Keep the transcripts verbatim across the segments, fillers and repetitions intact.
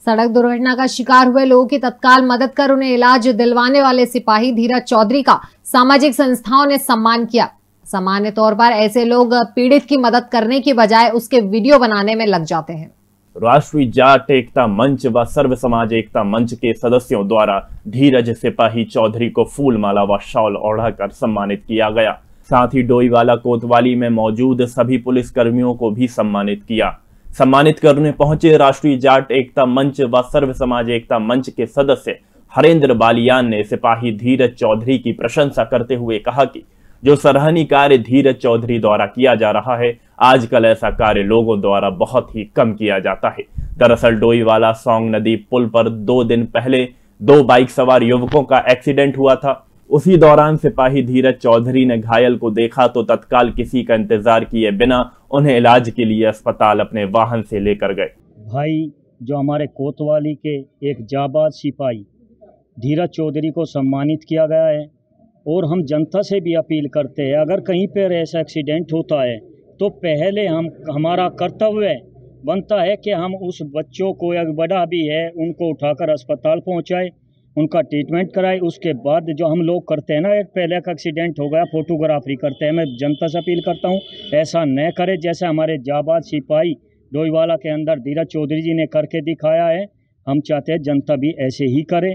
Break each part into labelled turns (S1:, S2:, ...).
S1: सड़क दुर्घटना का शिकार हुए लोगों की तत्काल मदद कर उन्हें इलाज दिलवाने वाले सिपाही धीरज चौधरी का सामाजिक संस्थाओं ने सम्मान किया। सामान्य तौर पर ऐसे लोग पीड़ित की मदद करने की बजाय उसके वीडियो बनाने में लग जाते हैं।
S2: राष्ट्रीय जाट एकता मंच व सर्व समाज एकता मंच के सदस्यों द्वारा धीरज सिपाही चौधरी को फूल माला व शॉल ओढ़ाकर सम्मानित किया गया। साथ ही डोईवाला कोतवाली में मौजूद सभी पुलिस कर्मियों को भी सम्मानित किया। सम्मानित करने पहुंचे राष्ट्रीय जाट एकता मंच व सर्व समाज एकता मंच के सदस्य हरेंद्र बालियान ने सिपाही धीरज चौधरी की प्रशंसा करते हुए कहा कि जो सराहनीय कार्य धीरज चौधरी द्वारा किया जा रहा है, आजकल ऐसा कार्य लोगों द्वारा बहुत ही कम किया जाता है। दरअसल डोईवाला सौंग नदी पुल पर दो दिन पहले दो बाइक सवार युवकों का एक्सीडेंट हुआ था। उसी दौरान सिपाही धीरज चौधरी ने घायल को देखा तो तत्काल किसी का इंतजार किए बिना उन्हें इलाज के लिए अस्पताल अपने वाहन से लेकर गए।
S3: भाई जो हमारे कोतवाली के एक जाबाज सिपाही धीरज चौधरी को सम्मानित किया गया है और हम जनता से भी अपील करते हैं, अगर कहीं पर ऐसा एक्सीडेंट होता है तो पहले हम हमारा कर्तव्य बनता है कि हम उस बच्चों को या बड़ा भी है उनको उठाकर अस्पताल पहुंचाए, उनका ट्रीटमेंट कराए। उसके बाद जो हम लोग करते हैं ना, एक पहले का एक्सीडेंट हो गया फोटोग्राफी करते हैं, मैं जनता से अपील करता हूं ऐसा न करे। जैसे हमारे जाबाज सिपाही डोईवाला के अंदर धीरज चौधरी जी ने करके दिखाया है, हम चाहते हैं जनता भी ऐसे ही करे।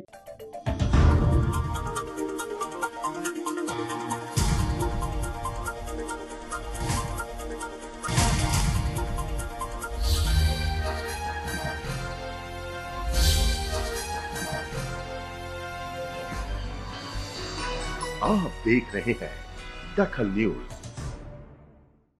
S4: आप देख रहे हैं दखल न्यूज।